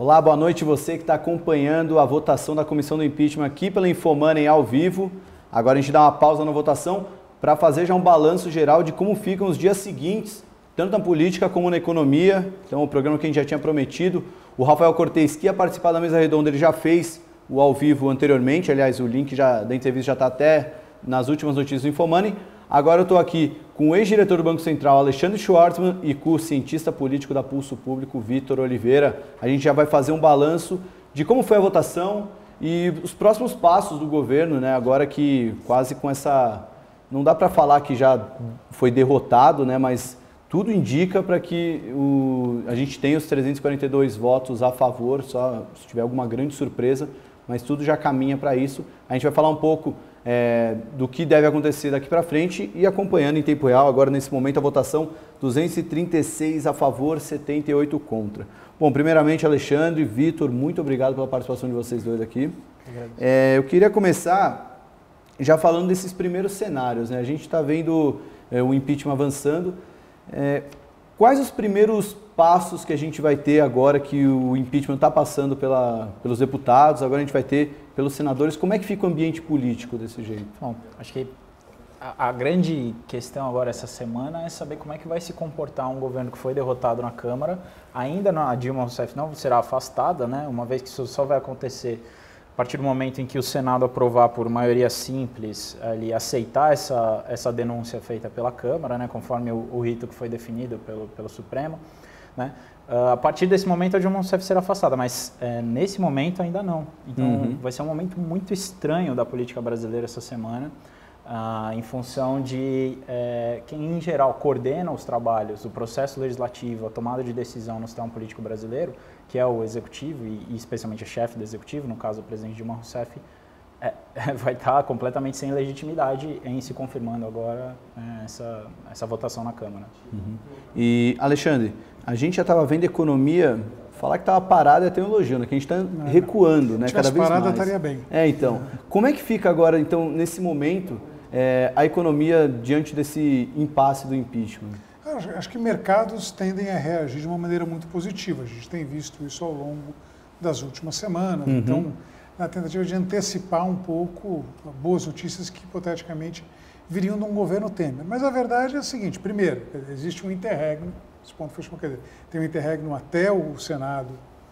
Olá, boa noite você que está acompanhando a votação da comissão do impeachment aqui pela Infomoney ao vivo. Agora a gente dá uma pausa na votação para fazer já um balanço geral de como ficam os dias seguintes, tanto na política como na economia. Então o programa que a gente já tinha prometido, o Rafael Cortez, que ia participar da mesa redonda, ele já fez o ao vivo anteriormente. Aliás, o link da entrevista já está até nas últimas notícias do Infomoney. Agora eu estou aqui com o ex-diretor do Banco Central, Alexandre Schwartzman, e com o cientista político da Pulso Público, Vitor Oliveira. A gente já vai fazer um balanço de como foi a votação e os próximos passos do governo, né? Agora que quase com essa... Não dá para falar que já foi derrotado, né? Mas tudo indica para que a gente tenha os 342 votos a favor, só se tiver alguma grande surpresa, mas tudo já caminha para isso. A gente vai falar um pouco do que deve acontecer daqui para frente e acompanhando em tempo real, agora nesse momento, a votação 236 a favor, 78 contra. Bom, primeiramente, Alexandre, Vitor, muito obrigado pela participação de vocês dois aqui. Eu queria começar já falando desses primeiros cenários, né? A gente está vendo o impeachment avançando. Quais os primeiros passos que a gente vai ter agora que o impeachment está passando pelos deputados, agora a gente vai ter pelos senadores? Como é que fica o ambiente político desse jeito? Bom, acho que a grande questão agora essa semana é saber como é que vai se comportar um governo que foi derrotado na Câmara. Ainda a Dilma Rousseff não será afastada, né? Uma vez que isso só vai acontecer a partir do momento em que o Senado aprovar por maioria simples, ali, aceitar essa denúncia feita pela Câmara, né? Conforme o rito que foi definido pelo Supremo. Né? A partir desse momento a Dilma Rousseff será afastada, mas nesse momento ainda não. Então vai ser um momento muito estranho da política brasileira essa semana, em função de quem em geral coordena os trabalhos, o processo legislativo, a tomada de decisão no sistema político brasileiro, que é o executivo e especialmente o chefe do executivo, no caso o presidente Dilma Rousseff, vai estar completamente sem legitimidade em se confirmando agora essa votação na Câmara. E, Alexandre, a gente já estava vendo a economia, falar que estava parada é ter um elogio, né? Que a gente está recuando, né? Cada vez parada mais. Estaria bem. Então, como é que fica agora, então, nesse momento, a economia diante desse impasse do impeachment? Acho que mercados tendem a reagir de uma maneira muito positiva. A gente tem visto isso ao longo das últimas semanas. Então, na tentativa de antecipar um pouco boas notícias que, hipoteticamente, viriam de um governo Temer. Mas a verdade é a seguinte: primeiro, existe um interregno, esse ponto foi, quer dizer, tem um interregno até o Senado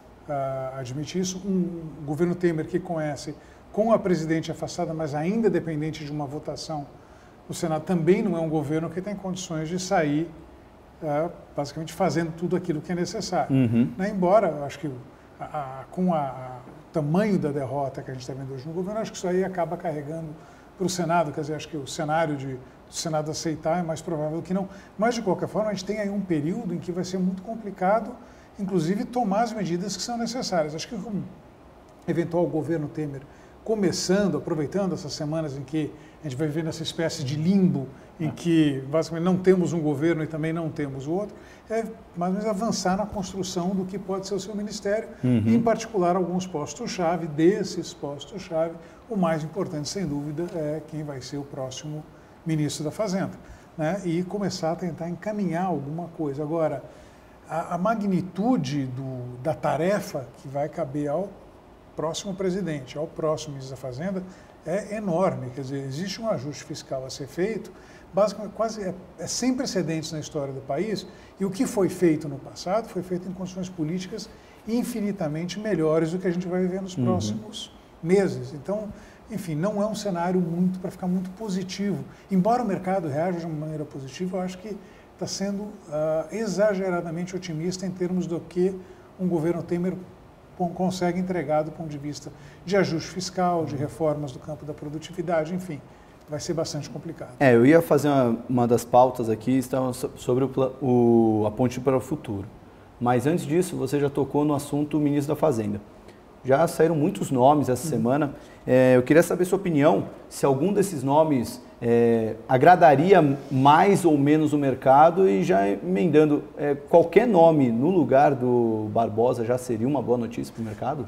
admitir isso, um governo Temer que conhece com a presidente afastada, mas ainda dependente de uma votação, o Senado também não é um governo que tem condições de sair basicamente fazendo tudo aquilo que é necessário. Né? Embora, eu acho que com o tamanho da derrota que a gente está vendo hoje no governo, acho que isso aí acaba carregando para o Senado, quer dizer, acho que o cenário do Senado aceitar é mais provável que não. Mas, de qualquer forma, a gente tem aí um período em que vai ser muito complicado, inclusive, tomar as medidas que são necessárias. Acho que um eventual governo Temer começando, aproveitando essas semanas em que a gente vai viver nessa espécie de limbo em que, basicamente, não temos um governo e também não temos o outro, mais ou menos avançar na construção do que pode ser o seu ministério, e, em particular, alguns postos-chave. Desses postos-chave, o mais importante, sem dúvida, é quem vai ser o próximo ministro da Fazenda, né? E começar a tentar encaminhar alguma coisa. Agora, a magnitude da tarefa que vai caber ao próximo presidente, ao próximo ministro da Fazenda, é enorme. Quer dizer, existe um ajuste fiscal a ser feito, basicamente quase sem precedentes na história do país, e o que foi feito no passado foi feito em condições políticas infinitamente melhores do que a gente vai viver nos próximos meses. Então, enfim, não é um cenário para ficar muito positivo. Embora o mercado reaja de uma maneira positiva, eu acho que está sendo exageradamente otimista em termos do que um governo Temer consegue entregar do ponto de vista de ajuste fiscal, de reformas do campo da produtividade, enfim, vai ser bastante complicado. Eu ia fazer uma das pautas aqui, estava sobre a ponte para o futuro. Mas antes disso, você já tocou no assunto ministro da Fazenda. Já saíram muitos nomes essa semana. Eu queria saber sua opinião, se algum desses nomes agradaria mais ou menos o mercado, e já emendando, qualquer nome no lugar do Barbosa já seria uma boa notícia para o mercado?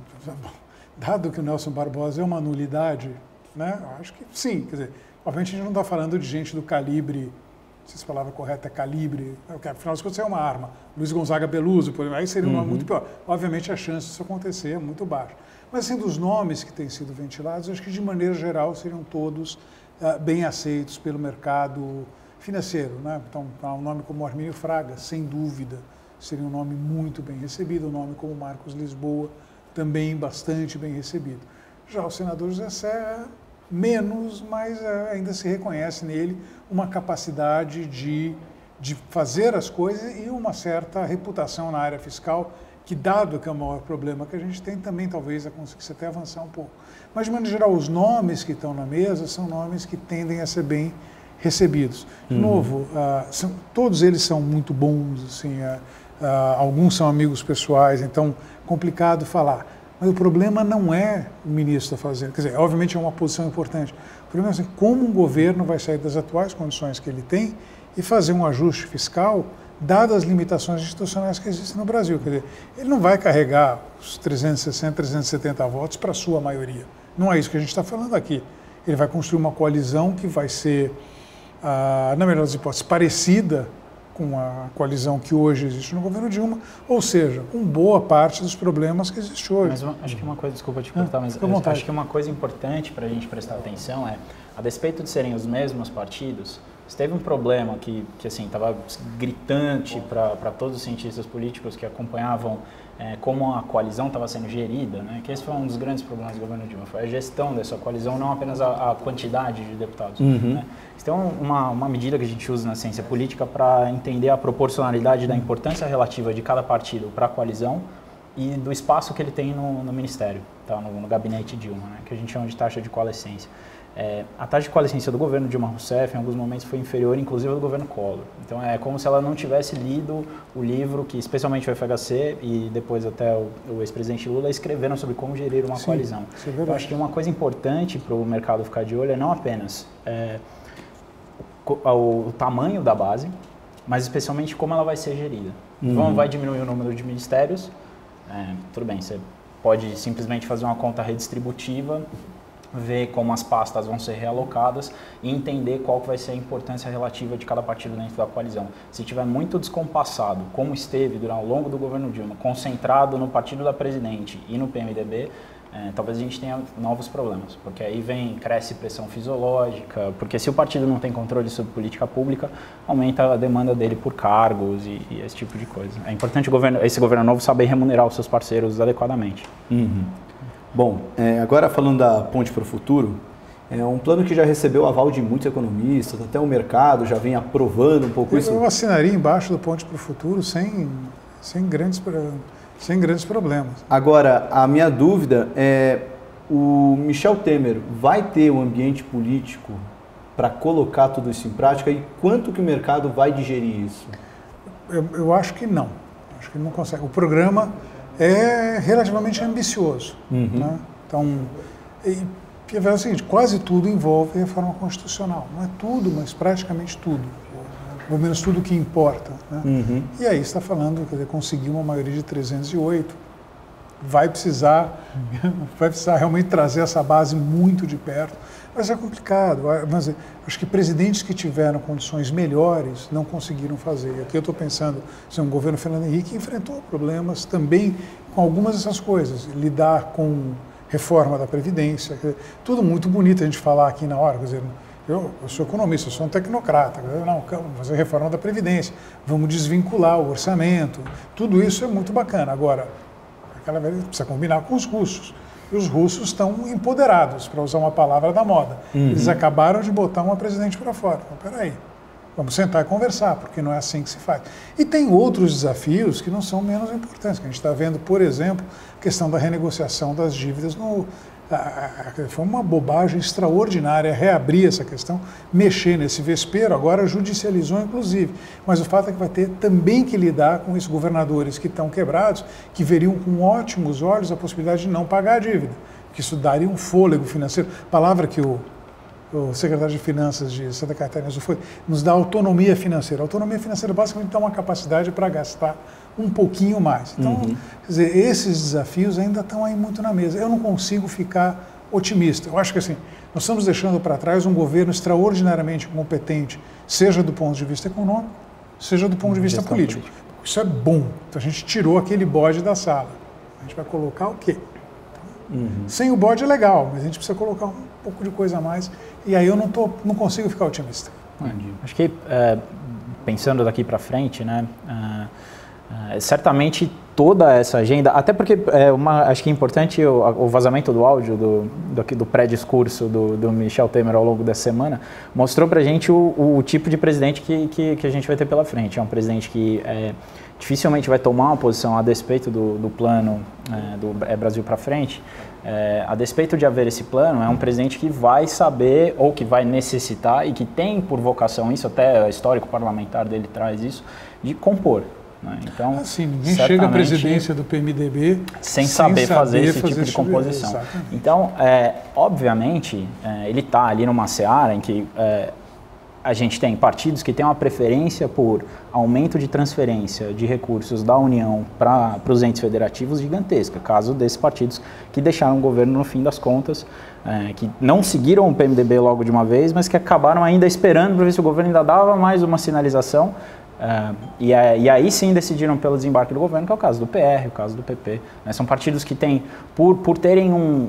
Dado que o Nelson Barbosa é uma nulidade, né, eu acho que sim. Quer dizer, obviamente a gente não está falando de gente do calibre sei se a palavra correta é calibre, afinal de contas é uma arma, Luiz Gonzaga Beluso, por exemplo, aí seria um nome muito pior. Obviamente a chance disso acontecer é muito baixa. Mas assim, dos nomes que têm sido ventilados, acho que de maneira geral seriam todos bem aceitos pelo mercado financeiro, né? Então, um nome como Armínio Fraga, sem dúvida, seria um nome muito bem recebido, um nome como Marcos Lisboa, também bastante bem recebido. Já o senador José Serra, menos, mas ainda se reconhece nele uma capacidade de fazer as coisas e uma certa reputação na área fiscal, que dado que é o maior problema que a gente tem, também talvez conseguisse até avançar um pouco. Mas, de maneira geral, os nomes que estão na mesa são nomes que tendem a ser bem recebidos. De novo, todos eles são muito bons, assim, alguns são amigos pessoais, então complicado falar. Mas o problema não é o ministro está fazendo, quer dizer, obviamente é uma posição importante. O problema é assim, como um governo vai sair das atuais condições que ele tem e fazer um ajuste fiscal, dadas as limitações institucionais que existem no Brasil. Quer dizer, ele não vai carregar os 360, 370 votos para a sua maioria. Não é isso que a gente está falando aqui. Ele vai construir uma coalizão que vai ser, na melhor das hipóteses, parecida com a coalizão que hoje existe no governo Dilma, ou seja, com boa parte dos problemas que existe hoje. Mas acho que uma coisa, desculpa te cortar, mas acho que uma coisa importante para a gente prestar atenção é, a despeito de serem os mesmos partidos, se teve um problema que assim, estava gritante para todos os cientistas políticos que acompanhavam como a coalizão estava sendo gerida, né? Que esse foi um dos grandes problemas do governo Dilma, foi a gestão dessa coalizão, não apenas a quantidade de deputados. Né? Então, uma medida que a gente usa na ciência política para entender a proporcionalidade da importância relativa de cada partido para a coalizão e do espaço que ele tem no ministério, tá? no gabinete Dilma, né? Que a gente chama de taxa de coalescência. A taxa de coalescência do governo Dilma Rousseff, em alguns momentos, foi inferior, inclusive, ao do governo Collor. Então, é como se ela não tivesse lido o livro que, especialmente o FHC e depois até o ex-presidente Lula, escreveram sobre como gerir uma coalizão. Eu acho que uma coisa importante para o mercado ficar de olho é não apenas o tamanho da base, mas especialmente como ela vai ser gerida. Então, vai diminuir o número de ministérios, tudo bem, você pode simplesmente fazer uma conta redistributiva, ver como as pastas vão ser realocadas e entender qual que vai ser a importância relativa de cada partido dentro da coalizão. Se estiver muito descompassado, como esteve ao longo do governo Dilma, concentrado no partido da presidente e no PMDB, talvez a gente tenha novos problemas, porque aí cresce pressão fisiológica, porque se o partido não tem controle sobre política pública, aumenta a demanda dele por cargos e esse tipo de coisa. É importante esse governo novo saber remunerar os seus parceiros adequadamente. Bom, agora falando da Ponte para o Futuro, é um plano que já recebeu o aval de muitos economistas, até o mercado já vem aprovando um pouco isso. Eu assinaria embaixo do Ponte para o Futuro sem grandes problemas. Agora, a minha dúvida é, o Michel Temer vai ter um ambiente político para colocar tudo isso em prática e quanto que o mercado vai digerir isso? Eu acho que não. Acho que ele não consegue. O programa é relativamente ambicioso. Né? Então, é o seguinte, quase tudo envolve reforma constitucional. Não é tudo, mas praticamente tudo. Ou menos tudo que importa. Né? E aí está falando, quer dizer, conseguir uma maioria de 308, vai precisar realmente trazer essa base muito de perto. Mas é complicado. Mas acho que presidentes que tiveram condições melhores não conseguiram fazer. E aqui eu estou pensando, o governo Fernando Henrique enfrentou problemas também com algumas dessas coisas. Lidar com reforma da Previdência, tudo muito bonito a gente falar aqui na hora. Quer dizer, eu sou economista, eu sou um tecnocrata. Não, vamos fazer reforma da Previdência, vamos desvincular o orçamento. Tudo isso é muito bacana. Agora, aquela vez precisa combinar com os russos. E os russos estão empoderados, para usar uma palavra da moda. Eles acabaram de botar uma presidente para fora. Então, peraí, vamos sentar e conversar, porque não é assim que se faz. E tem outros desafios que não são menos importantes, que a gente está vendo, por exemplo, a questão da renegociação das dívidas. Foi uma bobagem extraordinária reabrir essa questão, mexer nesse vespeiro, agora judicializou inclusive. Mas o fato é que vai ter também que lidar com esses governadores que estão quebrados, que veriam com ótimos olhos a possibilidade de não pagar a dívida, que isso daria um fôlego financeiro, palavra que o secretário de Finanças de Santa Catarina nos dá autonomia financeira. A autonomia financeira basicamente dá uma capacidade para gastar um pouquinho mais. Então, quer dizer, esses desafios ainda estão aí muito na mesa. Eu não consigo ficar otimista. Eu acho que assim, nós estamos deixando para trás um governo extraordinariamente competente, seja do ponto de vista econômico, seja do ponto de vista político. Isso é bom. Então a gente tirou aquele bode da sala. A gente vai colocar o quê? Sem o bode é legal, mas a gente precisa colocar um pouco de coisa a mais. E aí eu não consigo ficar otimista. Acho que pensando daqui para frente, né, certamente toda essa agenda, até porque acho que é importante o vazamento do áudio do pré-discurso do Michel Temer ao longo da semana, mostrou para a gente o tipo de presidente que a gente vai ter pela frente. É um presidente que dificilmente vai tomar uma posição a despeito do plano do Brasil para frente. A despeito de haver esse plano, é um presidente que vai saber ou que vai necessitar e que tem por vocação isso, até o histórico parlamentar dele traz isso, de compor. Né? Então, assim, ninguém chega à presidência do PMDB sem saber fazer esse tipo de composição. Então, obviamente, ele está ali numa seara em que a gente tem partidos que têm uma preferência por aumento de transferência de recursos da União para os entes federativos gigantesca, caso desses partidos que deixaram o governo no fim das contas, que não seguiram o PMDB logo de uma vez, mas que acabaram ainda esperando para ver se o governo ainda dava mais uma sinalização, e aí sim decidiram pelo desembarque do governo, que é o caso do PR, o caso do PP. Né? São partidos que têm, por terem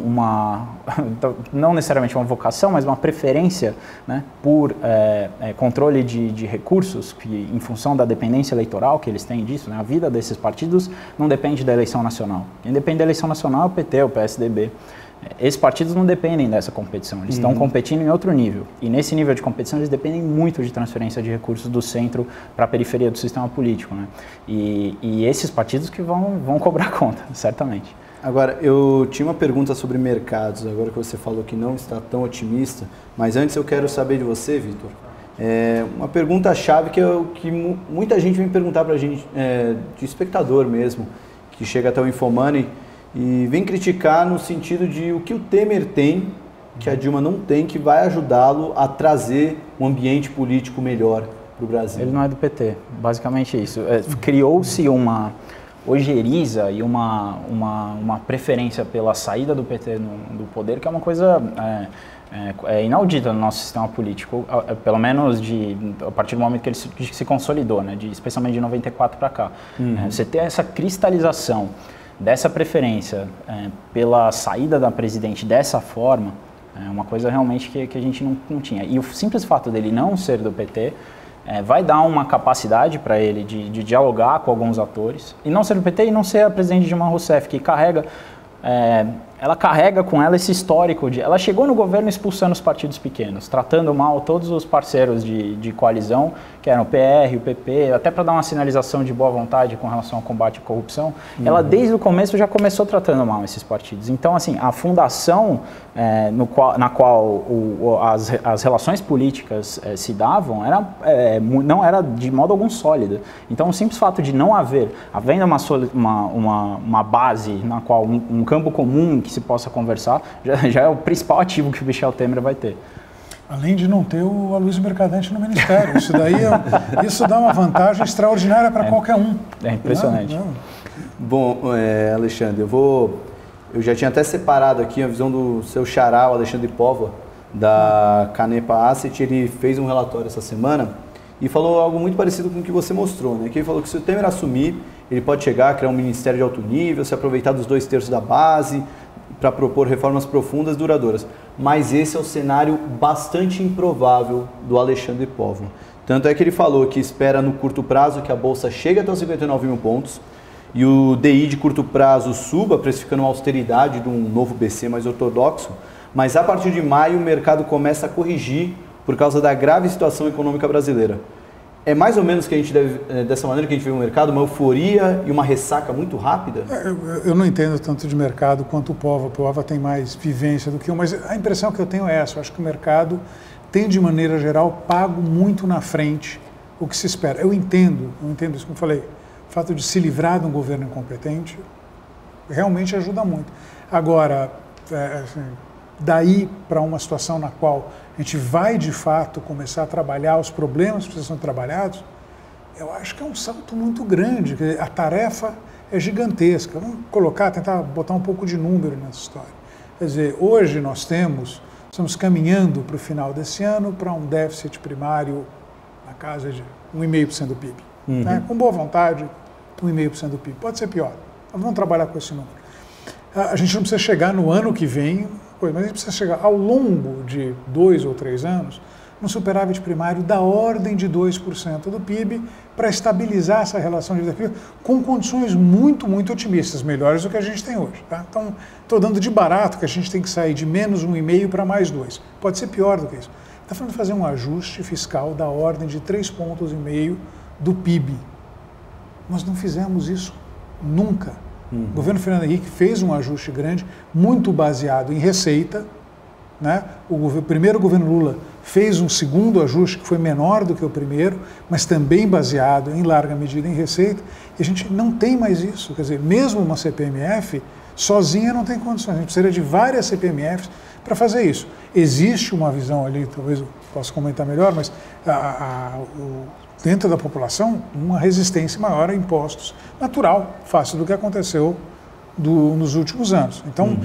não necessariamente uma vocação, mas uma preferência, né, por controle de recursos, que, em função da dependência eleitoral que eles têm disso, né, a vida desses partidos não depende da eleição nacional. Quem depende da eleição nacional é o PT, o PSDB. Esses partidos não dependem dessa competição, eles estão competindo em outro nível. E nesse nível de competição eles dependem muito de transferência de recursos do centro para a periferia do sistema político. Né? E esses partidos que vão cobrar conta, certamente. Agora, eu tinha uma pergunta sobre mercados, agora que você falou que não está tão otimista, mas antes eu quero saber de você, Vitor. Uma pergunta-chave que muita gente vem perguntar para a gente, de espectador mesmo, que chega até o Infomoney, e vem criticar no sentido de o que o Temer tem, que a Dilma não tem, que vai ajudá-lo a trazer um ambiente político melhor para o Brasil. Ele não é do PT, basicamente isso. Criou-se uma ojeriza e uma preferência pela saída do PT do poder, que é uma coisa inaudita no nosso sistema político, pelo menos a partir do momento que ele se consolidou, né, especialmente de 94 para cá. Você ter essa cristalização dessa preferência pela saída da presidente dessa forma, é uma coisa realmente que a gente não tinha. E o simples fato dele não ser do PT vai dar uma capacidade para ele de dialogar com alguns atores, e não ser do PT e não ser a presidente Dilma Rousseff, que ela carrega com ela esse histórico ela chegou no governo expulsando os partidos pequenos, tratando mal todos os parceiros de coalizão, que eram o PR, o PP, até para dar uma sinalização de boa vontade com relação ao combate à corrupção. Ela desde o começo já começou tratando mal esses partidos. Então, assim, a fundação na qual as relações políticas se davam não era de modo algum sólida. Então, o simples fato de não havendo uma base na qual um campo comum que se possa conversar, já é o principal ativo que o Michel Temer vai ter. Além de não ter o Aloysio Mercadante no Ministério. Isso dá uma vantagem extraordinária para qualquer um. É impressionante. Bom, Alexandre, eu já tinha até separado aqui a visão do seu xará, o Alexandre Póvoa, da Canepa Asset. Ele fez um relatório essa semana e falou algo muito parecido com o que você mostrou, né? Que ele falou que se o Temer assumir, ele pode chegar a criar um ministério de alto nível, se aproveitar dos 2/3 da base para propor reformas profundas e duradouras. Mas esse é o cenário bastante improvável do Alexandre Póvoa. Tanto é que ele falou que espera no curto prazo que a Bolsa chegue até os 59 mil pontos e o DI de curto prazo suba, precificando uma austeridade de um novo BC mais ortodoxo, mas a partir de maio o mercado começa a corrigir por causa da grave situação econômica brasileira. É mais ou menos que a gente dessa maneira que a gente vê o mercado, uma euforia e uma ressaca muito rápida? Eu não entendo tanto de mercado quanto o Póvoa. O Póvoa tem mais vivência do que eu, mas a impressão que eu tenho é essa. Eu acho que o mercado tem, de maneira geral, pago muito na frente o que se espera. Eu entendo isso, como eu falei, o fato de se livrar de um governo incompetente realmente ajuda muito. Agora, daí para uma situação na qual a gente vai, de fato, começar a trabalhar os problemas que precisam ser trabalhados, eu acho que é um salto muito grande. A tarefa é gigantesca. Vamos tentar botar um pouco de número nessa história. Quer dizer, hoje estamos caminhando para o final desse ano para um déficit primário na casa de 1,5% do PIB. Né? Com boa vontade, 1,5% do PIB. Pode ser pior. Nós vamos trabalhar com esse número. A gente não precisa chegar no ano que vem, mas a gente precisa chegar ao longo de 2 ou 3 anos num superávit primário da ordem de 2% do PIB para estabilizar essa relação de dívida com condições muito, muito otimistas, melhores do que a gente tem hoje. Tá? Então, estou dando de barato que a gente tem que sair de menos 1,5 para mais 2. Pode ser pior do que isso. Está falando de fazer um ajuste fiscal da ordem de 3,5 pontos do PIB. Nós não fizemos isso nunca. O governo Fernando Henrique fez um ajuste grande, muito baseado em receita. Né? O primeiro governo Lula fez um segundo ajuste que foi menor do que o primeiro, mas também baseado em larga medida em receita, e a gente não tem mais isso. Quer dizer, mesmo uma CPMF sozinha não tem condições, a gente precisaria de várias CPMFs para fazer isso. Existe uma visão ali, talvez eu possa comentar melhor, mas dentro da população, uma resistência maior a impostos, natural, fácil do que aconteceu nos últimos anos. Então,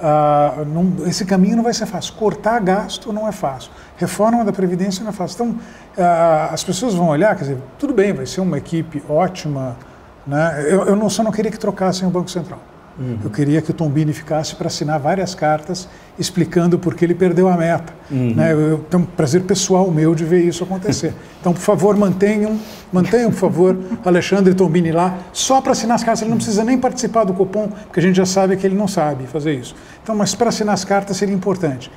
esse caminho não vai ser fácil. Cortar gasto não é fácil. Reforma da Previdência não é fácil. Então, as pessoas vão olhar, quer dizer, tudo bem, vai ser uma equipe ótima. Né? Eu só não queria que trocassem o Banco Central. Eu queria que o Tombini ficasse para assinar várias cartas explicando por que ele perdeu a meta. Né? Eu tenho um prazer pessoal meu de ver isso acontecer. Então, por favor, mantenham, por favor, Alexandre Tombini lá, só para assinar as cartas. Ele não precisa nem participar do Copom, porque a gente já sabe que ele não sabe fazer isso. Então, mas para assinar as cartas seria importante.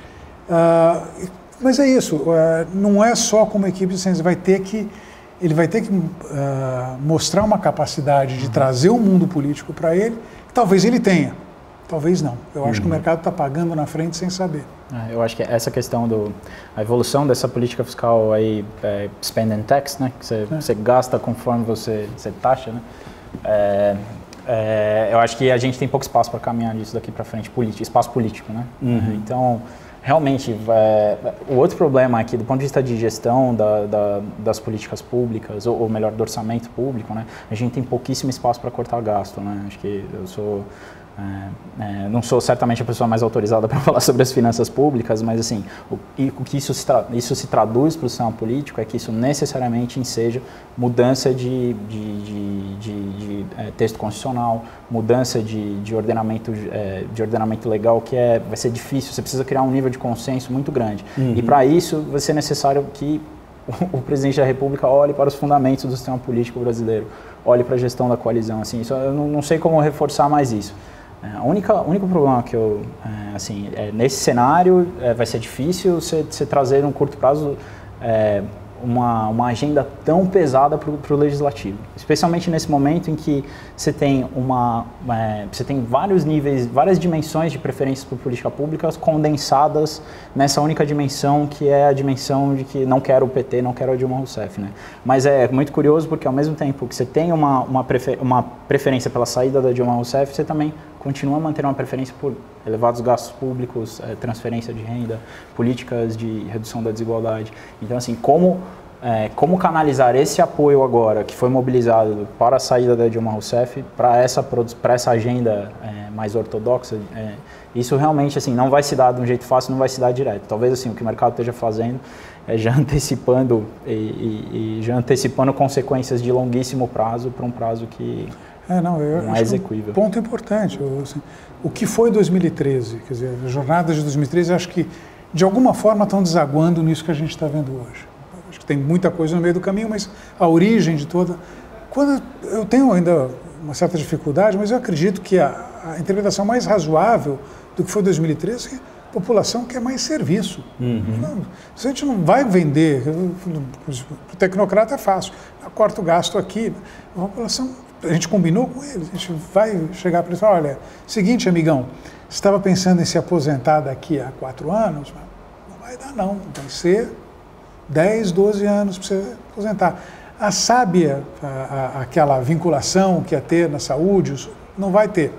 Mas é isso, não é só como equipe de ciência, ele vai ter que mostrar uma capacidade de trazer o mundo político para ele. Talvez ele tenha, talvez não. Eu acho que o mercado está pagando na frente sem saber. Eu acho que essa questão a evolução dessa política fiscal aí, spend and tax, né, que você gasta conforme você taxa, né, eu acho que a gente tem pouco espaço para caminhar disso daqui para frente, espaço político, né. Então, realmente, o outro problema aqui, do ponto de vista de gestão das políticas públicas, ou melhor, do orçamento público, né, a gente tem pouquíssimo espaço para cortar gasto, né. Acho que não sou certamente a pessoa mais autorizada para falar sobre as finanças públicas, mas assim, o que isso se traduz para o sistema político é que isso necessariamente enseja mudança de texto constitucional, mudança de ordenamento legal, que vai ser difícil, você precisa criar um nível de consenso muito grande. E para isso vai ser necessário que o presidente da República olhe para os fundamentos do sistema político brasileiro, olhe para a gestão da coalizão. Assim, isso, eu não sei como reforçar mais isso. O único problema que nesse cenário vai ser difícil você trazer no curto prazo uma agenda tão pesada para o legislativo, especialmente nesse momento em que você tem vários níveis, várias dimensões de preferências por política pública condensadas nessa única dimensão, que é a dimensão de que não quero o PT, não quero a Dilma Rousseff, né? Mas é muito curioso porque ao mesmo tempo que você tem uma preferência pela saída da Dilma Rousseff, você também continua mantendo uma preferência por elevados gastos públicos, transferência de renda, políticas de redução da desigualdade. Então, assim, como canalizar esse apoio agora, que foi mobilizado para a saída da Dilma Rousseff, para essa agenda mais ortodoxa, isso realmente assim, não vai se dar de um jeito fácil, não vai se dar direto. Talvez assim, o que o mercado esteja fazendo é já antecipando consequências de longuíssimo prazo para um prazo que não é execuível. Ponto importante. O que foi 2013, quer dizer, as jornadas de 2013, acho que de alguma forma estão desaguando nisso que a gente está vendo hoje. Acho que tem muita coisa no meio do caminho, mas a origem de toda... Eu tenho ainda uma certa dificuldade, mas eu acredito que a interpretação mais razoável do que foi 2013 é a população quer mais serviço. A gente não vai vender, o tecnocrata é fácil, corta o gasto aqui, a população... A gente combinou com eles, a gente vai chegar para eles e falar, olha, seguinte, amigão, você estava pensando em se aposentar daqui a 4 anos? Não vai dar não, vai ser 10, 12 anos para você aposentar. A sábia, aquela vinculação que ia ter na saúde, não vai ter.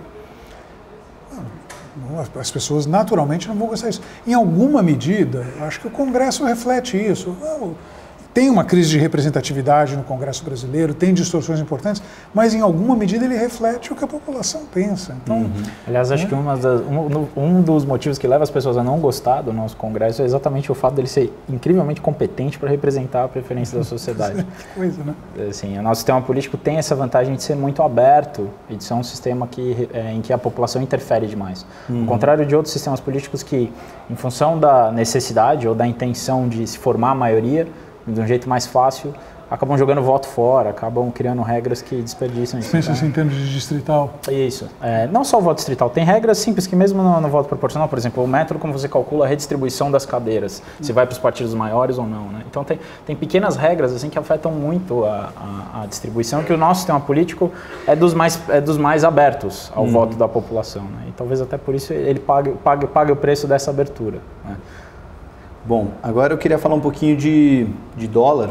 As pessoas naturalmente não vão gostar disso. Em alguma medida, acho que o Congresso reflete isso. tem uma crise de representatividade no Congresso brasileiro, tem distorções importantes, mas em alguma medida ele reflete o que a população pensa. Então, aliás, acho que um dos motivos que leva as pessoas a não gostar do nosso Congresso é exatamente o fato dele ser incrivelmente competente para representar a preferência da sociedade. Que coisa, né? Assim, o nosso sistema político tem essa vantagem de ser muito aberto e de ser um sistema em que a população interfere demais. Ao contrário de outros sistemas políticos que, em função da necessidade ou da intenção de se formar a maioria, de um jeito mais fácil, acabam jogando voto fora, acabam criando regras que desperdiçam isso. Pensa assim, em termos de distrital? Isso. Não só o voto distrital, tem regras simples que mesmo no voto proporcional, por exemplo, o método como você calcula a redistribuição das cadeiras, se vai para os partidos maiores ou não, né? Então tem pequenas regras assim que afetam muito a distribuição, que o nosso sistema político é dos mais abertos ao voto da população, né? E talvez até por isso ele pague o preço dessa abertura, né? Bom, agora eu queria falar um pouquinho de dólar,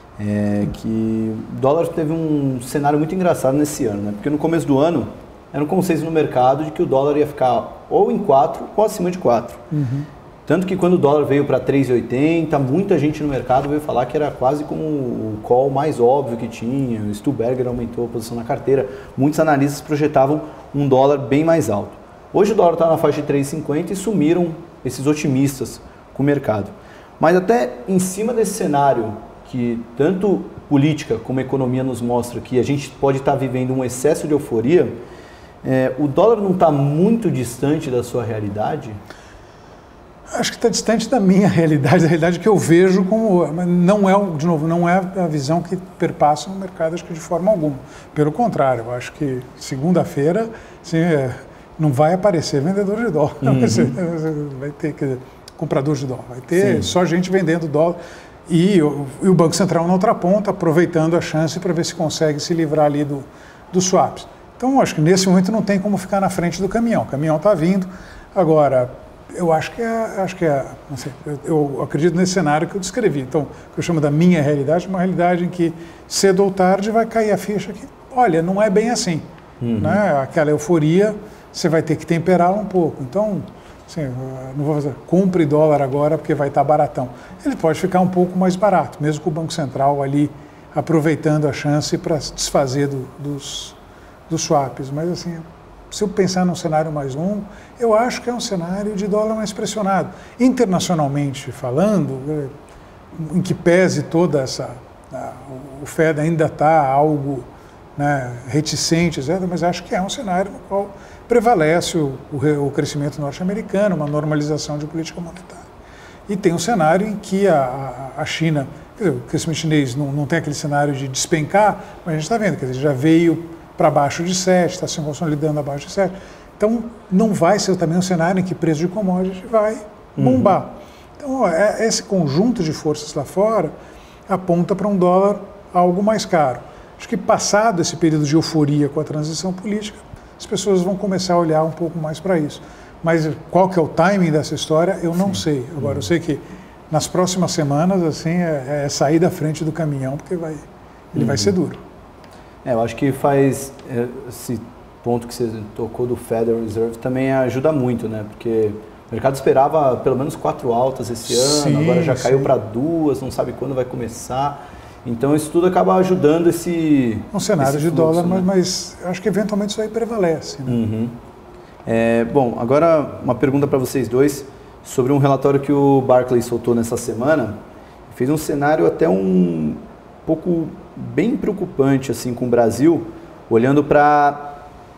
que o dólar teve um cenário muito engraçado nesse ano, né? Porque no começo do ano era um consenso no mercado de que o dólar ia ficar ou em 4 ou acima de 4. Tanto que quando o dólar veio para 3,80, muita gente no mercado veio falar que era quase como o call mais óbvio que tinha, o Stuberger aumentou a posição na carteira, muitos analistas projetavam um dólar bem mais alto. Hoje o dólar está na faixa de 3,50 e sumiram esses otimistas com o mercado. Mas até em cima desse cenário que tanto política como economia nos mostra que a gente pode estar vivendo um excesso de euforia, o dólar não está muito distante da sua realidade? Acho que está distante da minha realidade, da realidade que eu vejo como... Não é, de novo, não é a visão que perpassa no mercado, acho que de forma alguma. Pelo contrário, eu acho que segunda-feira assim, não vai aparecer vendedor de dólar, vai ter que... comprador de dólar, vai ter só gente vendendo dólar e o Banco Central na outra ponta, aproveitando a chance para ver se consegue se livrar ali dos swaps. Então, acho que nesse momento não tem como ficar na frente do caminhão. O caminhão está vindo. Agora, eu acho que não sei, eu acredito nesse cenário que eu descrevi. Então, o que eu chamo da minha realidade, uma realidade em que cedo ou tarde vai cair a ficha que, olha, não é bem assim. Né? Aquela euforia, você vai ter que temperá-la um pouco. Então, assim, não vou fazer, compre dólar agora porque vai estar baratão. Ele pode ficar um pouco mais barato, mesmo com o Banco Central ali aproveitando a chance para se desfazer dos swaps. Mas assim, se eu pensar num cenário mais longo, eu acho que é um cenário de dólar mais pressionado. Internacionalmente falando, em que pese toda essa... o Fed ainda está algo, né, reticente, etc., mas acho que é um cenário no qual prevalece o crescimento norte-americano, uma normalização de política monetária. E tem um cenário em que a China, quer dizer, o crescimento chinês não tem aquele cenário de despencar, mas a gente está vendo, quer dizer, já veio para baixo de 7, está se consolidando abaixo de 7. Então, não vai ser também um cenário em que o preço de commodity vai bombar. Então, esse conjunto de forças lá fora aponta para um dólar algo mais caro. Acho que passado esse período de euforia com a transição política, as pessoas vão começar a olhar um pouco mais para isso. Mas qual que é o timing dessa história, eu não sei. Agora, eu sei que nas próximas semanas, assim, é sair da frente do caminhão, porque ele vai ser duro. Eu acho que faz esse ponto que você tocou do Federal Reserve também ajuda muito, né? Porque o mercado esperava pelo menos 4 altas esse ano, agora já caiu para 2, não sabe quando vai começar. Então isso tudo acaba ajudando esse... Um cenário de dólar, né? mas acho que eventualmente isso aí prevalece. Né? Bom, agora uma pergunta para vocês dois sobre um relatório que o Barclays soltou nessa semana. Fez um cenário até um pouco bem preocupante assim, com o Brasil, olhando para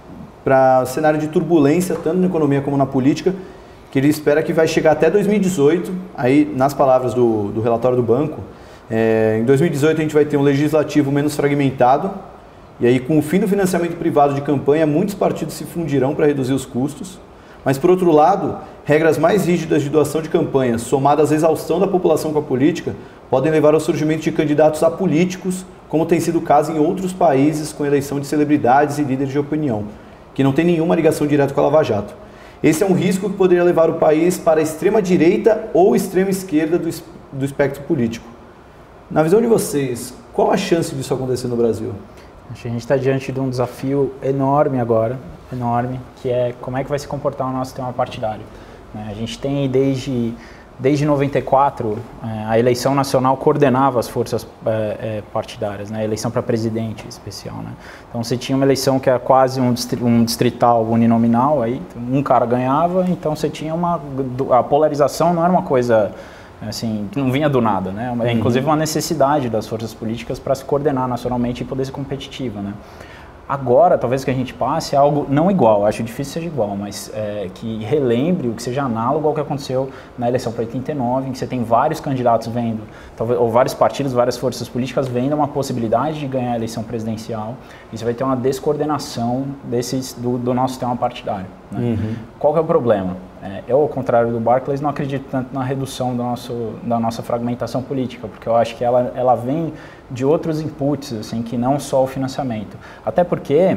o cenário de turbulência, tanto na economia como na política, que ele espera que vai chegar até 2018, aí nas palavras do relatório do banco, em 2018 a gente vai ter um legislativo menos fragmentado, e aí com o fim do financiamento privado de campanha, muitos partidos se fundirão para reduzir os custos, mas por outro lado, regras mais rígidas de doação de campanha, somadas à exaustão da população com a política, podem levar ao surgimento de candidatos apolíticos, como tem sido o caso em outros países com eleição de celebridades e líderes de opinião, que não tem nenhuma ligação direta com a Lava Jato. Esse é um risco que poderia levar o país para a extrema direita ou extrema esquerda do espectro político. Na visão de vocês, qual a chance disso acontecer no Brasil? Acho que a gente está diante de um desafio enorme agora, que é como é que vai se comportar o nosso sistema partidário. A gente tem desde desde 94, a eleição nacional coordenava as forças partidárias, né? A eleição para presidente especial, né? Então você tinha uma eleição que era quase um distrital uninominal, aí um cara ganhava, então você tinha a polarização não era uma coisa assim, que não vinha do nada, né? É inclusive uma necessidade das forças políticas para se coordenar nacionalmente e poder ser competitiva, né? Agora, talvez o que a gente passe é algo não igual, acho difícil seja igual, mas que relembre o que seja análogo ao que aconteceu na eleição para 89, em que você tem vários candidatos vendo, talvez, ou vários partidos, várias forças políticas vendo uma possibilidade de ganhar a eleição presidencial, e você vai ter uma descoordenação do nosso sistema partidário, né? Qual que é o problema? Eu, ao contrário do Barclays, não acredito tanto na redução da nossa fragmentação política, porque eu acho que ela vem de outros inputs, assim, que não só o financiamento. Até porque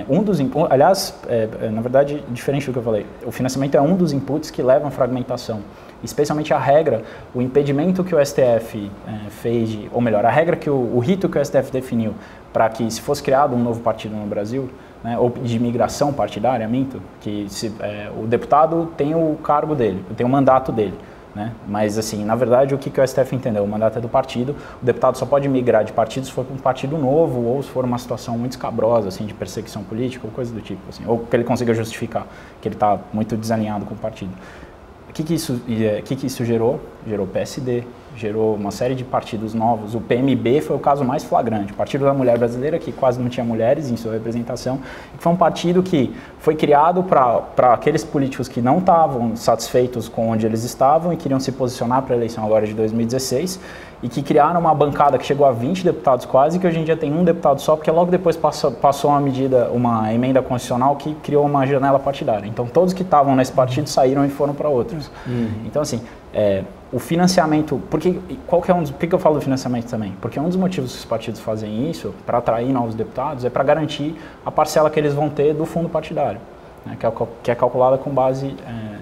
aliás, na verdade, diferente do que eu falei, o financiamento é um dos inputs que levam à fragmentação. Especialmente a regra, o impedimento que o STF fez, ou melhor, a regra que o rito que o STF definiu para que se fosse criado um novo partido no Brasil, né, ou de migração partidária, que o deputado tem o cargo dele, tem o mandato dele, né? Mas assim, na verdade, o que o STF entendeu? O mandato é do partido, o deputado só pode migrar de partido se for para um partido novo ou se for uma situação muito escabrosa, assim, de perseguição política ou coisa do tipo, assim, ou que ele consiga justificar que ele está muito desalinhado com o partido. O que isso gerou? Gerou PSD, gerou uma série de partidos novos. O PMB foi o caso mais flagrante, o Partido da Mulher Brasileira, que quase não tinha mulheres em sua representação, e foi um partido que foi criado para aqueles políticos que não estavam satisfeitos com onde eles estavam e queriam se posicionar para a eleição agora de 2016, e que criaram uma bancada que chegou a 20 deputados quase, que hoje em dia tem um deputado só, porque logo depois passou uma emenda constitucional que criou uma janela partidária. Então todos que estavam nesse partido saíram e foram para outros. Então assim, o financiamento, por que eu falo do financiamento também? Porque um dos motivos que os partidos fazem isso, para atrair novos deputados, é para garantir a parcela que eles vão ter do fundo partidário, né, que é calculada com base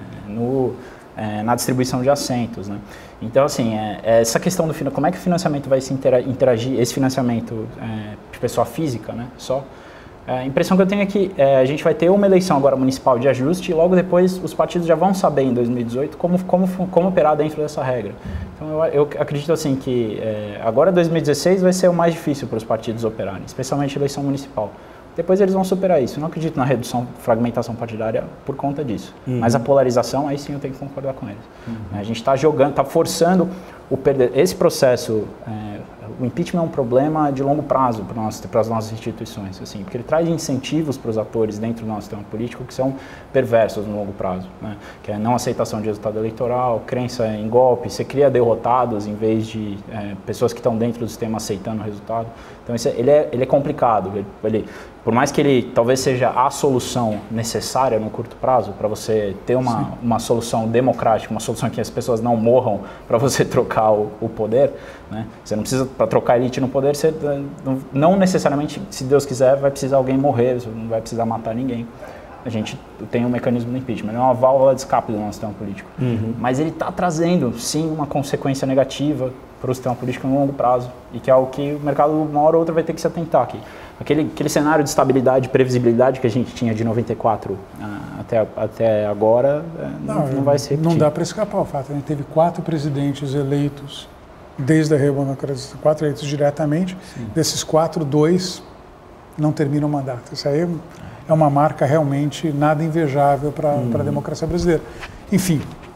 na distribuição de assentos, né? Então, assim, essa questão do como é que o financiamento vai se interagir, esse financiamento de pessoa física, né, só. A impressão que eu tenho é que a gente vai ter uma eleição agora municipal de ajuste e logo depois os partidos já vão saber em 2018 como operar dentro dessa regra. Então eu acredito assim que agora 2016 vai ser o mais difícil para os partidos operarem, especialmente a eleição municipal. Depois eles vão superar isso. Eu não acredito na redução, fragmentação partidária por conta disso. Mas a polarização, aí sim eu tenho que concordar com eles. A gente está está forçando esse processo. O impeachment é um problema de longo prazo para as nossas instituições, assim, porque ele traz incentivos para os atores dentro do nosso sistema político que são perversos no longo prazo, né? Que é não aceitação de resultado eleitoral, crença em golpe, você cria derrotados em vez de pessoas que estão dentro do sistema aceitando o resultado. Então ele é complicado, por mais que ele talvez seja a solução necessária no curto prazo para você ter uma solução democrática, uma solução que as pessoas não morram para você trocar o poder, né? Você não precisa, para trocar a elite no poder, você não necessariamente, se Deus quiser, vai precisar alguém morrer, você não vai precisar matar ninguém. A gente tem um mecanismo do impeachment, ele é uma válvula de escape do nosso sistema político. Mas ele está trazendo, sim, uma consequência negativa para o sistema político no longo prazo, e que é algo que o mercado, uma hora ou outra, vai ter que se atentar aqui. Aquele cenário de estabilidade e previsibilidade que a gente tinha de 94 até agora não vai se repetir. Não dá para escapar o fato. A gente teve 4 presidentes eleitos desde a redemocratização, 4 eleitos diretamente. Sim. Desses 4, 2 não terminam o mandato. Isso aí é uma marca realmente nada invejável para a democracia brasileira. Enfim,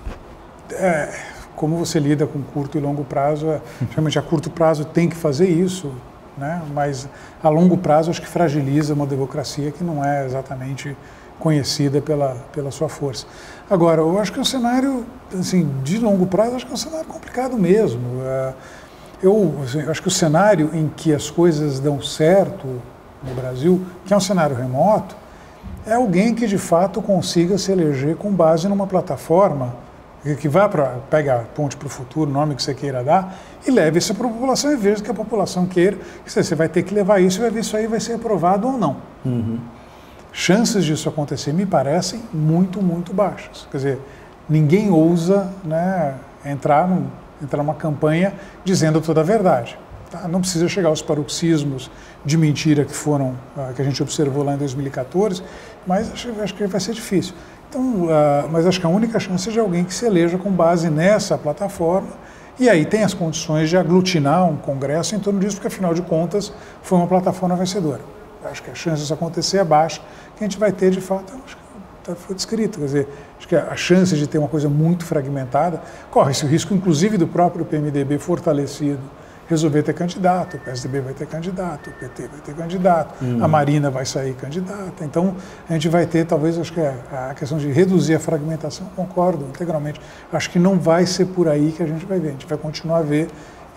como você lida com curto e longo prazo, realmente a curto prazo tem que fazer isso, né? Mas a longo prazo acho que fragiliza uma democracia que não é exatamente conhecida pela sua força. Agora, eu acho que o cenário, assim, de longo prazo, acho que é um cenário complicado mesmo. Eu acho que o cenário em que as coisas dão certo no Brasil, que é um cenário remoto, é alguém que de fato consiga se eleger com base numa plataforma que vá pegue a ponte para o futuro, o nome que você queira dar, e leve isso para a população e veja que a população queira, que você vai ter que levar isso e vai ver se isso aí vai ser aprovado ou não. Chances disso acontecer me parecem muito, muito baixas. Quer dizer, ninguém ousa, né, entrar numa campanha dizendo toda a verdade. Tá? Não precisa chegar aos paroxismos de mentira que a gente observou lá em 2014, mas acho que vai ser difícil. Então, mas acho que a única chance é de alguém que se eleja com base nessa plataforma e aí tem as condições de aglutinar um congresso em torno disso, porque afinal de contas foi uma plataforma vencedora. Acho que a chance disso acontecer é baixa, que a gente vai ter de fato, acho que foi descrito, quer dizer, acho que a chance de ter uma coisa muito fragmentada, corre-se o risco inclusive do próprio PMDB fortalecido resolver ter candidato, o PSDB vai ter candidato, o PT vai ter candidato, a Marina vai sair candidata. Então, a gente vai ter, talvez, acho que a questão de reduzir a fragmentação, concordo integralmente. Acho que não vai ser por aí que a gente vai ver. A gente vai continuar a ver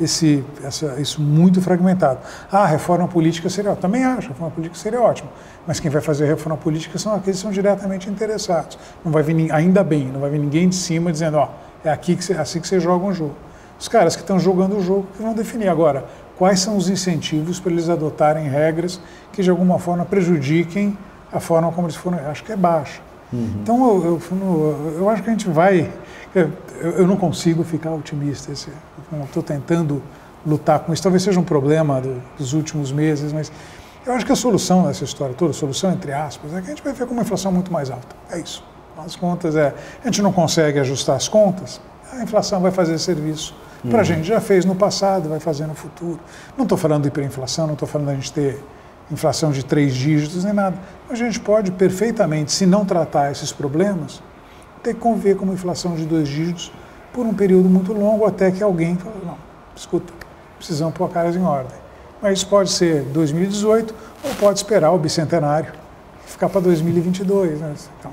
isso muito fragmentado. A reforma política seria ótima. Também acho, a reforma política seria ótima. Mas quem vai fazer a reforma política são aqueles que são diretamente interessados. Não vai vir, ainda bem, não vai vir ninguém de cima dizendo, ó, é assim que você joga um jogo. Os caras que estão jogando o jogo que vão definir agora quais são os incentivos para eles adotarem regras que de alguma forma prejudiquem a forma como eles foram. Acho que é baixa. Então eu acho que a gente vai. Eu não consigo ficar otimista. Estou tentando lutar com isso. Talvez seja um problema dos últimos meses, mas eu acho que a solução dessa história toda, a solução entre aspas, é que a gente vai ver com uma inflação muito mais alta. É isso. As contas a gente não consegue ajustar as contas, a inflação vai fazer serviço. Para a gente já fez no passado, vai fazer no futuro. Não estou falando de hiperinflação, não estou falando da gente ter inflação de 3 dígitos nem nada. A gente pode perfeitamente, se não tratar esses problemas, ter que conviver com uma inflação de 2 dígitos por um período muito longo, até que alguém fale, não, escuta, precisamos pôr caras em ordem. Mas isso pode ser 2018 ou pode esperar o bicentenário e ficar para 2022. Né? Então,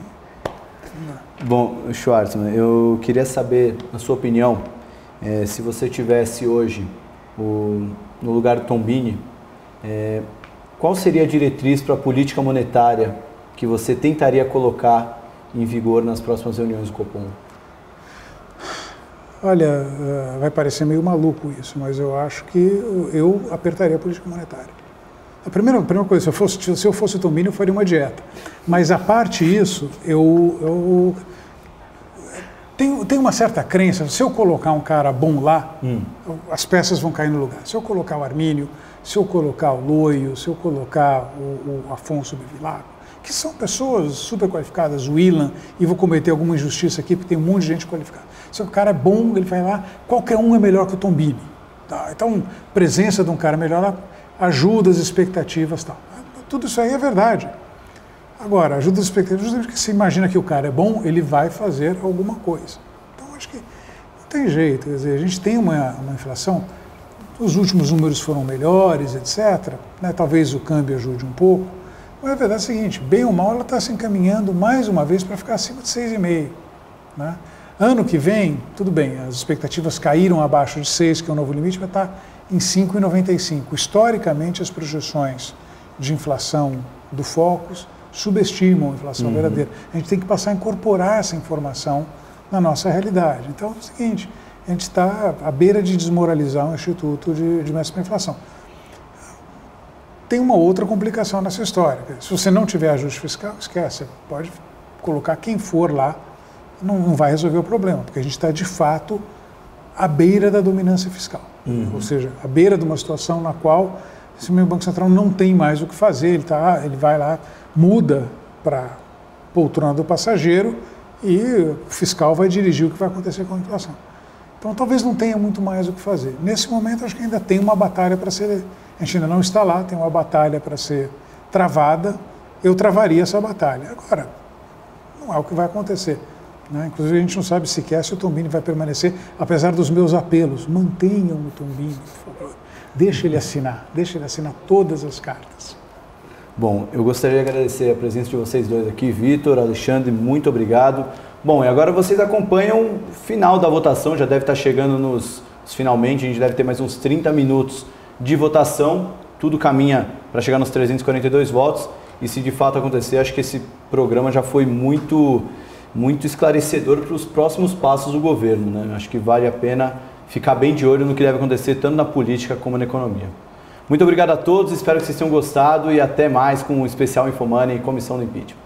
bom, Schwartzman, eu queria saber, na sua opinião, se você tivesse hoje no lugar do Tombini, qual seria a diretriz para a política monetária que você tentaria colocar em vigor nas próximas reuniões do Copom? Olha, vai parecer meio maluco isso, mas eu acho que eu apertaria a política monetária. A primeira coisa, se eu fosse o Tombini, eu faria uma dieta. Mas a parte disso, eu tenho uma certa crença, se eu colocar um cara bom lá, as peças vão cair no lugar. Se eu colocar o Armínio, se eu colocar o Loio, se eu colocar o Afonso Bevilacqua, que são pessoas super qualificadas, o Ilan, e vou cometer alguma injustiça aqui, porque tem um monte de gente qualificada. Se o cara é bom, ele vai lá, qualquer um é melhor que o Tombini. Tá? Então, presença de um cara melhor lá ajuda as expectativas e tal. Tudo isso aí é verdade. Agora, ajuda as expectativas, justamente porque você imagina que o cara é bom, ele vai fazer alguma coisa. Então, acho que não tem jeito. Quer dizer, a gente tem uma inflação, os últimos números foram melhores, etc. Né? Talvez o câmbio ajude um pouco. Mas a verdade é a seguinte, bem ou mal, ela está se encaminhando mais uma vez para ficar acima de 6,5. Né? Ano que vem, tudo bem, as expectativas caíram abaixo de 6, que é o novo limite, vai estar em 5,95. Historicamente, as projeções de inflação do Focus subestimam a inflação verdadeira. A gente tem que passar a incorporar essa informação na nossa realidade. Então, é o seguinte, a gente está à beira de desmoralizar um instituto de messa para inflação. Tem uma outra complicação nessa história. Se você não tiver ajuste fiscal, esquece, você pode colocar quem for lá, não vai resolver o problema, porque a gente está, de fato, à beira da dominância fiscal. Ou seja, à beira de uma situação na qual esse meio Banco Central não tem mais o que fazer, ele vai lá, muda para poltrona do passageiro e o fiscal vai dirigir o que vai acontecer com a inflação. Então, talvez não tenha muito mais o que fazer. Nesse momento, acho que ainda tem uma batalha para ser... A gente ainda não está lá, tem uma batalha para ser travada. Eu travaria essa batalha. Agora, não é o que vai acontecer. Né? Inclusive, a gente não sabe sequer se o Tombini vai permanecer, apesar dos meus apelos. Mantenham o Tombini, por favor. Deixe ele assinar todas as cartas. Bom, eu gostaria de agradecer a presença de vocês dois aqui, Vitor, Alexandre, muito obrigado. Bom, e agora vocês acompanham o final da votação, já deve estar chegando nos finalmente, a gente deve ter mais uns 30 minutos de votação, tudo caminha para chegar nos 342 votos, e se de fato acontecer, acho que esse programa já foi muito esclarecedor para os próximos passos do governo, né? Acho que vale a pena ficar bem de olho no que deve acontecer, tanto na política como na economia. Muito obrigado a todos, espero que vocês tenham gostado e até mais com o especial Infomoney e Comissão do Impeachment.